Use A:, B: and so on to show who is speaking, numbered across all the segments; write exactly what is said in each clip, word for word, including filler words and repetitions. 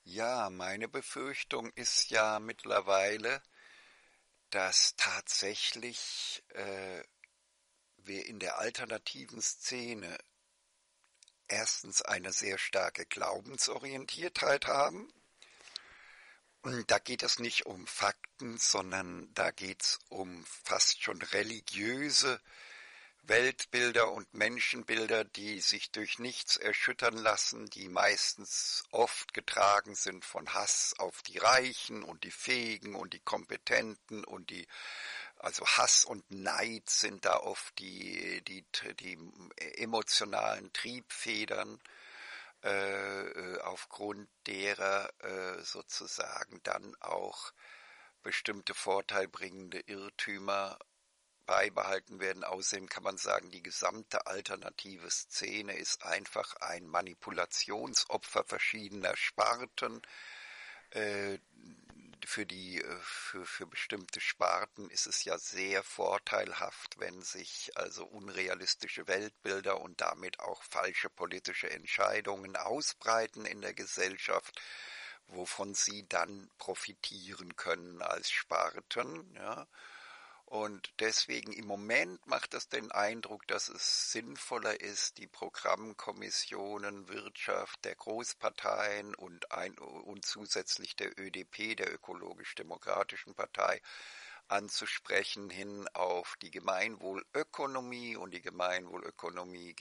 A: Ja, meine Befürchtung ist ja mittlerweile, dass tatsächlich äh, wir in der alternativen Szene erstens eine sehr starke Glaubensorientiertheit haben. Und da geht es nicht um Fakten, sondern da geht es um fast schon religiöse Weltbilder und Menschenbilder, die sich durch nichts erschüttern lassen, die meistens oft getragen sind von Hass auf die Reichen und die Fähigen und die Kompetenten und die, also Hass und Neid sind da oft die, die, die emotionalen Triebfedern, äh, aufgrund derer äh, sozusagen dann auch bestimmte vorteilbringende Irrtümer beibehalten werden. Außerdem kann man sagen, die gesamte alternative Szene ist einfach ein Manipulationsopfer verschiedener Sparten. Äh, für die, für, für bestimmte Sparten ist es ja sehr vorteilhaft, wenn sich also unrealistische Weltbilder und damit auch falsche politische Entscheidungen ausbreiten in der Gesellschaft, wovon sie dann profitieren können als Sparten, ja. Und deswegen im Moment macht es den Eindruck, dass es sinnvoller ist, die Programmkommissionen Wirtschaft der Großparteien und, ein, und zusätzlich der ÖDP, der Ökologisch-Demokratischen Partei, anzusprechen hin auf die Gemeinwohlökonomie und die Gemeinwohlökonomie,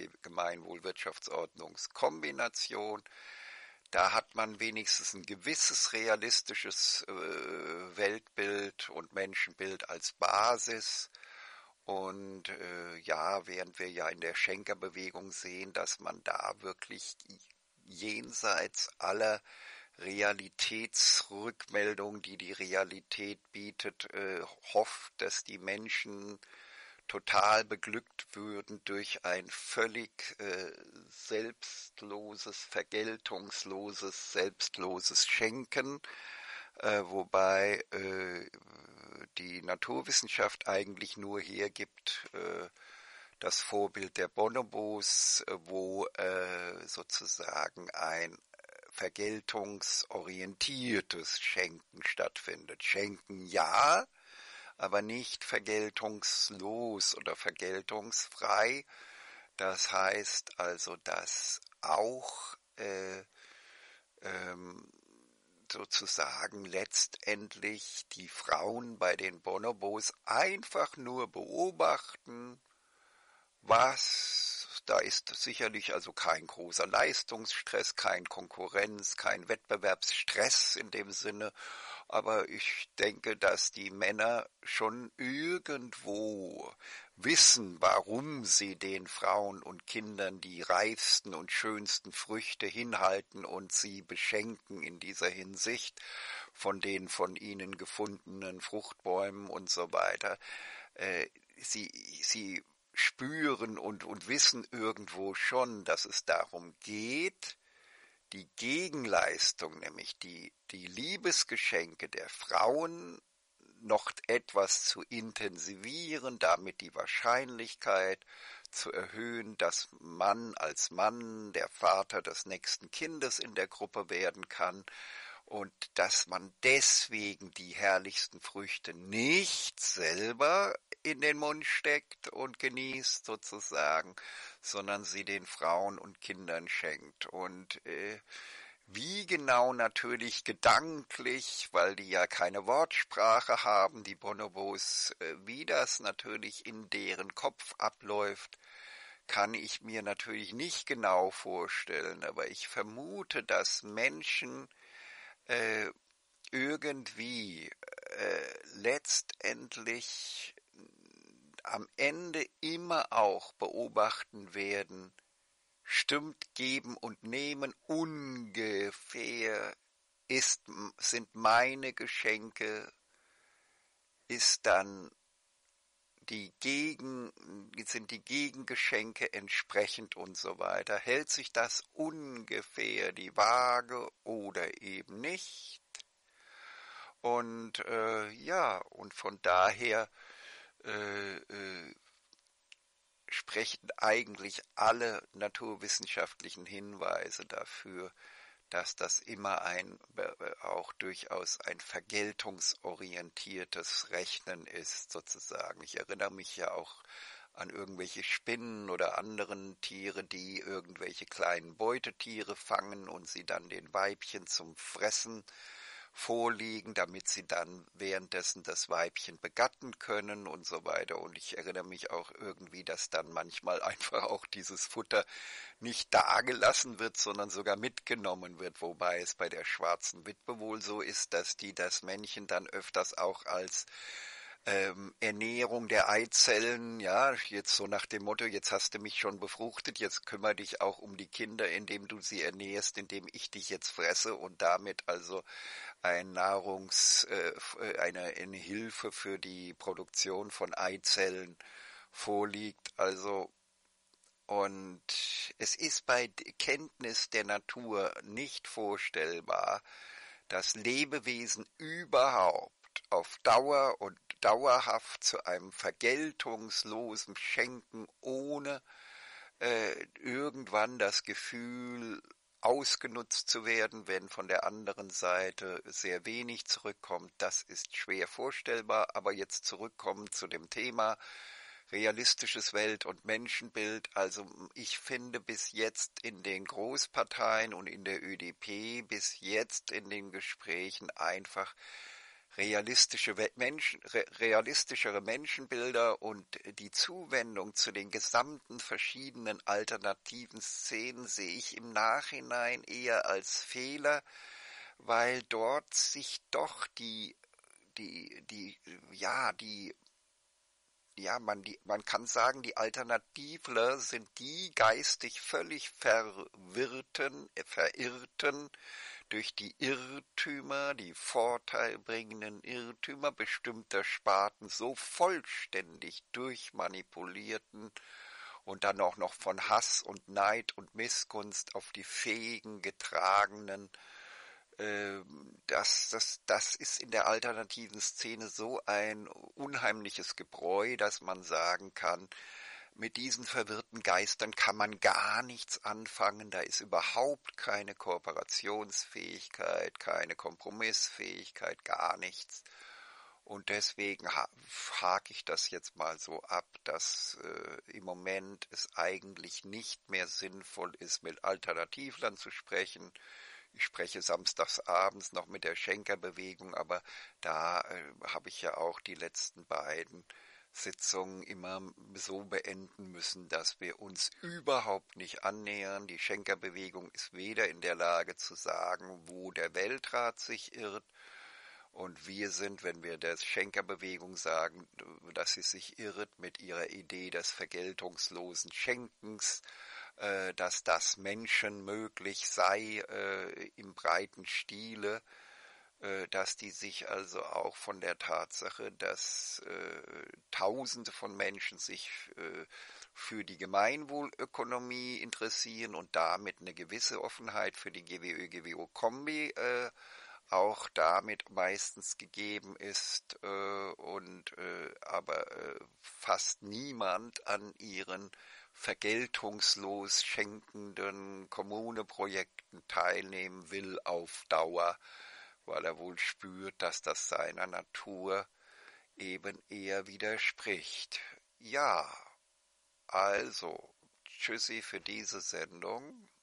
A: Gemeinwohlwirtschaftsordnungskombination. Da hat man wenigstens ein gewisses realistisches äh, Weltbild und Menschenbild als Basis. Und äh, ja, während wir ja in der Schenkerbewegung sehen, dass man da wirklich jenseits aller Realitätsrückmeldung, die die Realität bietet, äh, hofft, dass die Menschen total beglückt würden durch ein völlig äh, selbstloses, vergeltungsloses, selbstloses Schenken, äh, wobei äh, die Naturwissenschaft eigentlich nur hergibt, äh, das Vorbild der Bonobos, äh, wo äh, sozusagen ein vergeltungsorientiertes Schenken stattfindet. Schenken ja, aber nicht vergeltungslos oder vergeltungsfrei. Das heißt also, dass auch äh, ähm, sozusagen letztendlich die Frauen bei den Bonobos einfach nur beobachten, was, da ist sicherlich also kein großer Leistungsstress, kein Konkurrenz, kein Wettbewerbsstress in dem Sinne, aber ich denke, dass die Männer schon irgendwo wissen, warum sie den Frauen und Kindern die reifsten und schönsten Früchte hinhalten und sie beschenken in dieser Hinsicht von den von ihnen gefundenen Fruchtbäumen und so weiter. Äh, sie, sie spüren und, und wissen irgendwo schon, dass es darum geht, die Gegenleistung, nämlich die, die Liebesgeschenke der Frauen noch etwas zu intensivieren, damit die Wahrscheinlichkeit zu erhöhen, dass Mann als Mann der Vater des nächsten Kindes in der Gruppe werden kann und dass man deswegen die herrlichsten Früchte nicht selber in den Mund steckt und genießt sozusagen, sondern sie den Frauen und Kindern schenkt. Und äh, wie genau natürlich gedanklich, weil die ja keine Wortsprache haben, die Bonobos, äh, wie das natürlich in deren Kopf abläuft, kann ich mir natürlich nicht genau vorstellen, aber ich vermute, dass Menschen äh, irgendwie äh, letztendlich am Ende immer auch beobachten werden, stimmt Geben und Nehmen ungefähr, ist, sind meine Geschenke, ist dann die Gegen, sind die Gegengeschenke entsprechend und so weiter. Hält sich das ungefähr die Waage oder eben nicht? Und äh, ja, und von daher äh, äh, sprechen eigentlich alle naturwissenschaftlichen Hinweise dafür, dass das immer ein auch durchaus ein vergeltungsorientiertes Rechnen ist, sozusagen. Ich erinnere mich ja auch an irgendwelche Spinnen oder anderen Tiere, die irgendwelche kleinen Beutetiere fangen und sie dann den Weibchen zum Fressen vorlegen, damit sie dann währenddessen das Weibchen begatten können und so weiter. Und ich erinnere mich auch irgendwie, dass dann manchmal einfach auch dieses Futter nicht dagelassen wird, sondern sogar mitgenommen wird, wobei es bei der schwarzen Witwe wohl so ist, dass die das Männchen dann öfters auch als ähm, Ernährung der Eizellen, ja, jetzt so nach dem Motto, jetzt hast du mich schon befruchtet, jetzt kümmere dich auch um die Kinder, indem du sie ernährst, indem ich dich jetzt fresse und damit also ein Nahrungs, äh, eine, eine Hilfe für die Produktion von Eizellen vorliegt. Also, und es ist bei Kenntnis der Natur nicht vorstellbar, dass Lebewesen überhaupt auf Dauer und dauerhaft zu einem vergeltungslosen Schenken ohne äh, irgendwann das Gefühl ausgenutzt zu werden, wenn von der anderen Seite sehr wenig zurückkommt, das ist schwer vorstellbar. Aber jetzt zurückkommen zu dem Thema realistisches Welt- und Menschenbild. Also ich finde bis jetzt in den Großparteien und in der Ö D P, bis jetzt in den Gesprächen einfach realistische Menschen, realistischere Menschenbilder und die Zuwendung zu den gesamten verschiedenen alternativen Szenen sehe ich im Nachhinein eher als Fehler, weil dort sich doch die, die, die, ja, die, ja, man, die, man kann sagen, die Alternativler sind die geistig völlig verwirrten, äh, verirrten, durch die Irrtümer, die vorteilbringenden Irrtümer bestimmter Sparten so vollständig durchmanipulierten und dann auch noch von Hass und Neid und Missgunst auf die Fähigen getragenen, äh, das, das, das ist in der alternativen Szene so ein unheimliches Gebräu, dass man sagen kann, mit diesen verwirrten Geistern kann man gar nichts anfangen, da ist überhaupt keine Kooperationsfähigkeit, keine Kompromissfähigkeit, gar nichts. Und deswegen ha hake ich das jetzt mal so ab, dass äh, im Moment es eigentlich nicht mehr sinnvoll ist, mit Alternativlern zu sprechen. Ich spreche samstags abends noch mit der Schenkerbewegung, aber da äh, habe ich ja auch die letzten beiden Sitzungen immer so beenden müssen, dass wir uns überhaupt nicht annähern. Die Schenkerbewegung ist weder in der Lage zu sagen, wo der Weltrat sich irrt, und wir sind, wenn wir der Schenkerbewegung sagen, dass sie sich irrt mit ihrer Idee des vergeltungslosen Schenkens, äh, dass das Menschen möglich sei äh, im breiten Stile, äh, dass die sich also auch von der Tatsache, dass äh, Tausende von Menschen sich äh, für die Gemeinwohlökonomie interessieren und damit eine gewisse Offenheit für die G W Ö G W O-Kombi äh, auch damit meistens gegeben ist äh, und äh, aber äh, fast niemand an ihren vergeltungslos schenkenden Kommuneprojekten teilnehmen will auf Dauer, weil er wohl spürt, dass das seiner Natur eben eher widerspricht. Ja, also, tschüssi für diese Sendung.